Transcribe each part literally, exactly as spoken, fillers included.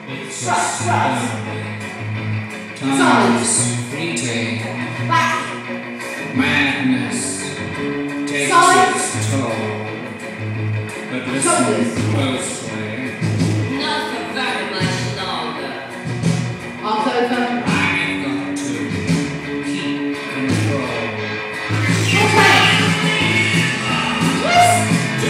It's Trust, trust. Time's fleeting. Back. Madness takes Side. its toll. But listen Shoulders. closely. Not for very much longer. Arms over. I've got to keep control. Okay. Yes.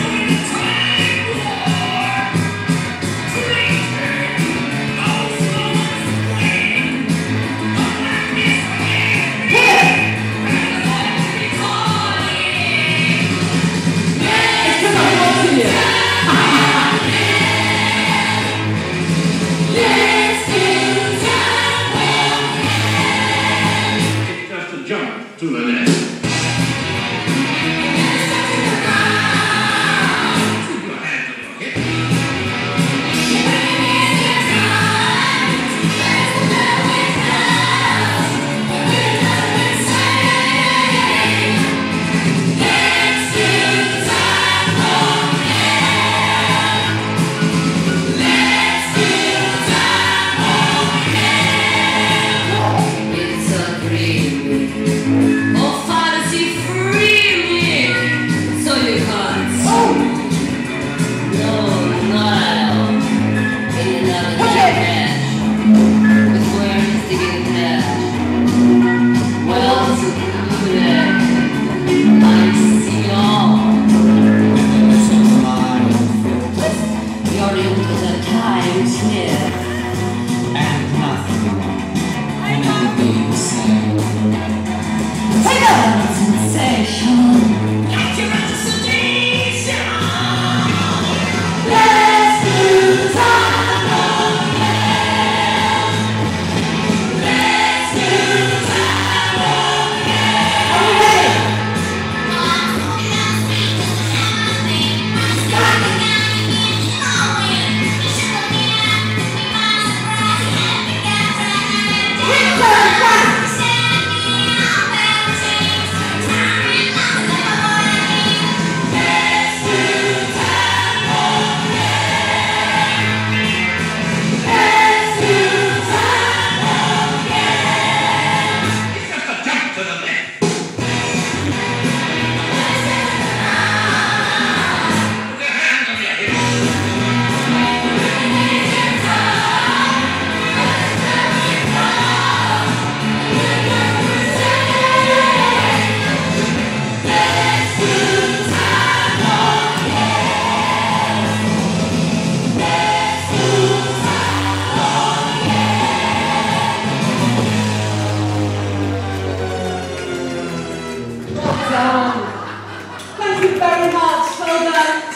Jump to the net. Thank you very much. Well done.